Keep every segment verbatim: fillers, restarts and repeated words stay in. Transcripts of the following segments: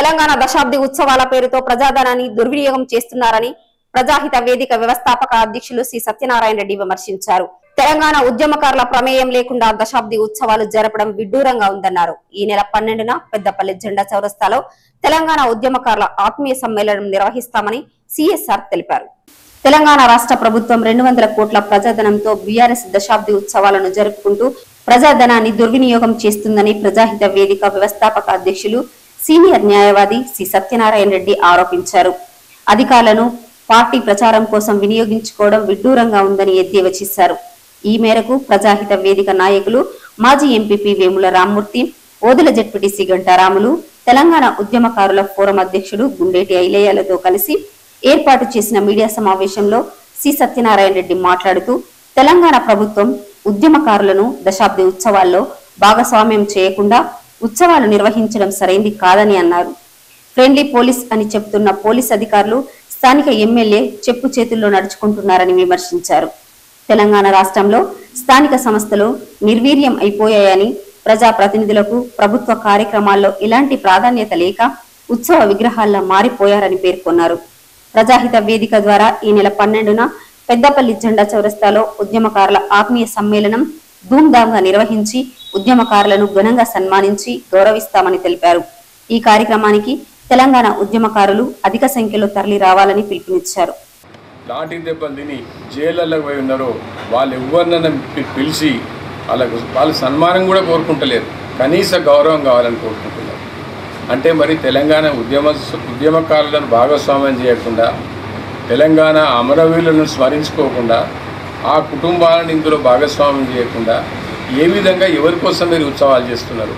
తెలంగాణ దశాబ్ది ఉత్సవాల పేరుతో ప్రజాధనాన్ని దుర్వినియోగం చేస్తున్నారని ప్రజాహిత వేదిక వ్యవస్థాపక అధ్యక్షులు శ్రీ సత్యనారాయణ రెడ్డి విమర్శించారు. తెలంగాణ ఉద్యమకారుల ప్రమేయం లేకుండా దశాబ్ది ఉత్సవాలు జరపడం విడ్డూరంగా ఉందన్నారు. ఈ నెల పన్నెండున పెద్దపల్లి జెండా చౌరస్తాలో తెలంగాణ ఉద్యమకారుల ఆత్మీయ సమ్మేళనం నిర్వహిస్తామని సిఎస్ఆర్ తెలిపారు. తెలంగాణ రాష్ట్ర ప్రభుత్వం రెండు వందల కోట్ల ప్రజాధనంతో బీఆర్ఎస్ దశాబ్ది ఉత్సవాలను జరుపుకుంటూ ప్రజాధనాన్ని దుర్వినియోగం చేస్తుందని ప్రజాహిత వేదిక వ్యవస్థాపక అధ్యక్షులు సీనియర్ న్యాయవాది శ్రీ సత్యనారాయణ రెడ్డి ఆరోపించారు. అధికారులను పార్టీ ప్రచారం కోసం వినియోగించుకోవడం విడ్డూరంగా ఉందని ఎద్దేవా చేశారు. ఈ మేరకు ప్రజాహిత వేదిక నాయకులు మాజీ ఎంపీపీ వేముల రామ్మూర్తి, ఓదెల జెడ్పీటీసీ గంటారాములు, తెలంగాణ ఉద్యమకారుల ఫోరం అధ్యక్షుడు గుండేటి ఐలయ్యలతో కలిసి ఏర్పాటు చేసిన మీడియా సమావేశంలో సి సత్యనారాయణ రెడ్డి మాట్లాడుతూ తెలంగాణ ప్రభుత్వం ఉద్యమకారులను దశాబ్ది ఉత్సవాల్లో భాగస్వామ్యం చేయకుండా ఉత్సవాలు నిర్వహించడం సరైంది కాదని అన్నారు. ఫ్రెండ్లీ పోలీస్ అని చెప్తున్న పోలీస్ అధికారులు స్థానిక ఎమ్మెల్యే చెప్పు చేతుల్లో నడుచుకుంటున్నారని విమర్శించారు. తెలంగాణ రాష్ట్రంలో స్థానిక సంస్థలు నిర్వీర్యం అయిపోయాయని, ప్రజా ప్రతినిధులకు ప్రభుత్వ కార్యక్రమాల్లో ఇలాంటి ప్రాధాన్యత లేక ఉత్సవ విగ్రహాల్లో మారిపోయారని పేర్కొన్నారు. ప్రజాహిత వేదిక ద్వారా ఈ నెల పన్నెండున పెద్దపల్లి జెండా చౌరస్తాలో ఉద్యమకారుల ఆత్మీయ సమ్మేళనం ధూమ్ధాంగా నిర్వహించి ఉద్యమకారులను ఘనంగా సన్మానించి గౌరవిస్తామని తెలిపారు. ఈ కార్యక్రమానికి తెలంగాణ ఉద్యమకారులు అధిక సంఖ్యలో తరలి రావాలని పిలుపునిచ్చారు. లాఠీ దెబ్బలు తిని జైళ్ళకు పోయి ఉన్నారో వాళ్ళు ఎవరినైనా పిలిచి వాళ్ళకు వాళ్ళు సన్మానం కూడా కోరుకుంటలేరు, కనీస గౌరవం కావాలని కోరుకుంటున్నారు. అంటే మరి తెలంగాణ ఉద్యమ ఉద్యమకారులను భాగస్వామ్యం చేయకుండా, తెలంగాణ అమరవీరులను స్మరించుకోకుండా, ఆ కుటుంబాలను ఇందులో భాగస్వామ్యం చేయకుండా ఏ విధంగా ఎవరి కోసం మీరు ఉత్సవాలు చేస్తున్నారు?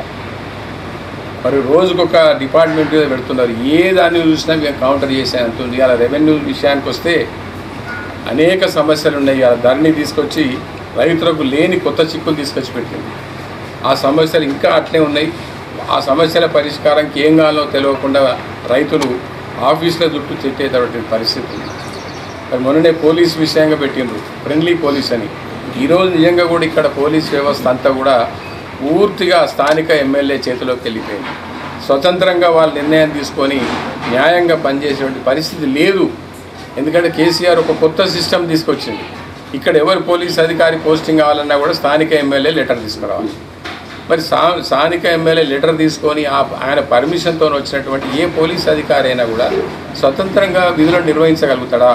మరి రోజుకొక డిపార్ట్మెంట్ మీద పెడుతున్నారు. ఏ దాన్ని చూసినా మేము కౌంటర్ చేసే అంటుంది. అలా రెవెన్యూ విషయానికి వస్తే అనేక సమస్యలు ఉన్నాయి. అలా ధరని తీసుకొచ్చి రైతులకు లేని కొత్త చిక్కులు తీసుకొచ్చి పెట్టింది. ఆ సమస్యలు ఇంకా అట్లే ఉన్నాయి. ఆ సమస్యల పరిష్కారానికి ఏం కావాలో తెలియకుండా రైతులు ఆఫీసుల చుట్టూ చెట్టేటటువంటి పరిస్థితి ఉంది. మరి మొన్ననే పోలీస్ విషయంగా పెట్టిండ్రు, ఫ్రెండ్లీ పోలీస్ అని. ఈరోజు నిజంగా కూడా ఇక్కడ పోలీస్ వ్యవస్థ అంతా కూడా పూర్తిగా స్థానిక ఎమ్మెల్యే చేతిలోకి వెళ్ళిపోయింది. స్వతంత్రంగా వాళ్ళు నిర్ణయం తీసుకొని న్యాయంగా పనిచేసేటువంటి పరిస్థితి లేదు. ఎందుకంటే కేసీఆర్ ఒక కొత్త సిస్టమ్ తీసుకొచ్చింది. ఇక్కడ ఎవరు పోలీస్ అధికారి పోస్టింగ్ కావాలన్నా కూడా స్థానిక ఎమ్మెల్యే లెటర్ తీసుకురావాలి. మరి స్థానిక ఎమ్మెల్యే లెటర్ తీసుకొని ఆయన పర్మిషన్తో వచ్చినటువంటి ఏ పోలీస్ అధికారి అయినా కూడా స్వతంత్రంగా విధులను నిర్వహించగలుగుతాడా?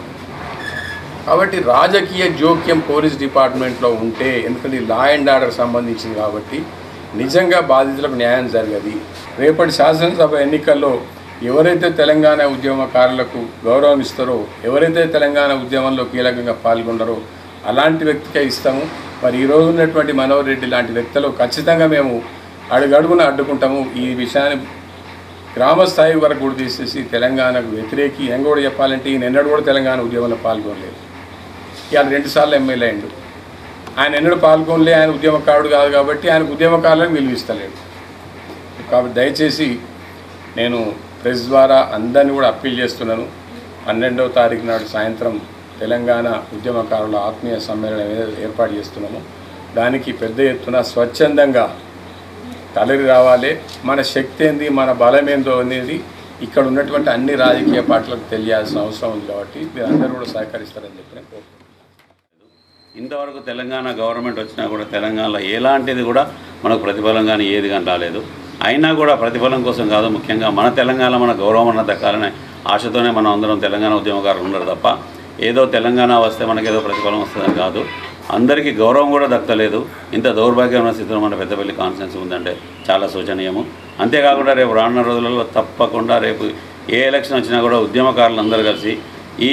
కాబట్టి రాజకీయ జోక్యం పోలీస్ డిపార్ట్మెంట్లో ఉంటే, ఎందుకంటే లా అండ్ ఆర్డర్ సంబంధించింది కాబట్టి నిజంగా బాధితులకు న్యాయం జరగదు. రేపటి శాసనసభ ఎన్నికల్లో ఎవరైతే తెలంగాణ ఉద్యమకారులకు గౌరవం ఇస్తారో, ఎవరైతే తెలంగాణ ఉద్యమంలో కీలకంగా పాల్గొన్నారో అలాంటి వ్యక్తికే ఇస్తాము. మరి ఈరోజు ఉన్నటువంటి మనోహర్ రెడ్డి లాంటి వ్యక్తులు ఖచ్చితంగా మేము అడుగడుగున అడ్డుకుంటాము. ఈ విషయాన్ని గ్రామస్థాయి వరకు కూడా తీసేసి తెలంగాణకు వ్యతిరేకి ఏం కూడా చెప్పాలంటే ఈయన ఎన్నడూ కూడా తెలంగాణ ఉద్యమంలో పాల్గొనలేదు. ఇవాళ రెండుసార్లు ఎమ్మెల్యే అయిండు. ఆయన ఎన్నడూ పాల్గొనలే, ఆయన ఉద్యమకారుడు కాదు కాబట్టి ఆయనకు ఉద్యమకారులను విలువిస్తలేడు. కాబట్టి దయచేసి నేను ప్రెస్ ద్వారా అందరినీ కూడా అప్పీల్ చేస్తున్నాను. పన్నెండవ తారీఖు నాడు సాయంత్రం తెలంగాణ ఉద్యమకారుల ఆత్మీయ సమ్మేళనం ఏర్పాటు చేస్తున్నాము. దానికి పెద్ద ఎత్తున స్వచ్ఛందంగా తలరి రావాలి. మన శక్తి ఏంది, మన బలం ఏందో అనేది ఇక్కడ ఉన్నటువంటి అన్ని రాజకీయ పార్టీలకు తెలియాల్సిన అవసరం ఉంది. కాబట్టి మీరు అందరూ కూడా సహకరిస్తారని చెప్పి నేను కోరుకుంటున్నాను. ఇంతవరకు తెలంగాణ గవర్నమెంట్ వచ్చినా కూడా తెలంగాణలో ఎలాంటిది కూడా మనకు ప్రతిఫలం కానీ ఏది కానీ రాలేదు. అయినా కూడా ప్రతిఫలం కోసం కాదు, ముఖ్యంగా మన తెలంగాణ మన గౌరవం అన్న దక్కాలనే ఆశతోనే మనం అందరం తెలంగాణ ఉద్యమకారులు ఉన్నారు తప్ప ఏదో తెలంగాణ వస్తే మనకేదో ప్రతిఫలం వస్తుందని కాదు. అందరికీ గౌరవం కూడా దక్కలేదు. ఇంత దౌర్భాగ్యమైన స్థితిలో మన పెద్దపల్లి కాన్స్టిట్యున్సీ ఉందంటే చాలా శోచనీయము. అంతేకాకుండా రేపు రానున్న రోజులలో తప్పకుండా రేపు ఏ ఎలక్షన్ వచ్చినా కూడా ఉద్యమకారులు అందరూ కలిసి ఈ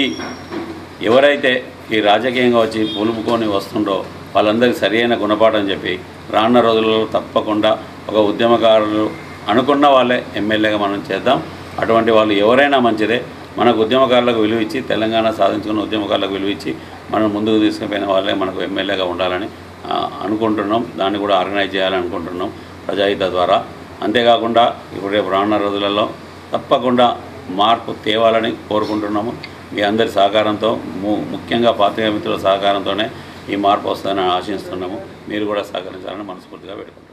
ఎవరైతే ఈ రాజకీయంగా వచ్చి పులుపుకొని వస్తుండో వాళ్ళందరికీ సరైన గుణపాఠం చెప్పి రానున్న రోజులలో తప్పకుండా ఒక ఉద్యమకారులు అనుకున్న వాళ్ళే ఎమ్మెల్యేగా మనం చేద్దాం. అటువంటి వాళ్ళు ఎవరైనా మంచిదే. మనకు ఉద్యమకారులకు విలువ ఇచ్చి తెలంగాణ సాధించుకున్న ఉద్యమకారులకు విలువ ఇచ్చి మనం ముందుకు తీసుకుపోయిన వాళ్ళే మనకు ఎమ్మెల్యేగా ఉండాలని అనుకుంటున్నాం. దాన్ని కూడా ఆర్గనైజ్ చేయాలనుకుంటున్నాం ప్రజాహిత ద్వారా. అంతేకాకుండా ఇప్పుడు రేపు రానున్న రోజులలో తప్పకుండా మార్పు తేవాలని కోరుకుంటున్నాము. మీ అందరి సహకారంతో, ముఖ్యంగా పాత్రికేయ మిత్రుల సహకారంతోనే ఈ మార్పు వస్తుందని ఆశిస్తున్నాము. మీరు కూడా సహకరించాలని మనస్ఫూర్తిగా పెట్టుకుంటున్నాము.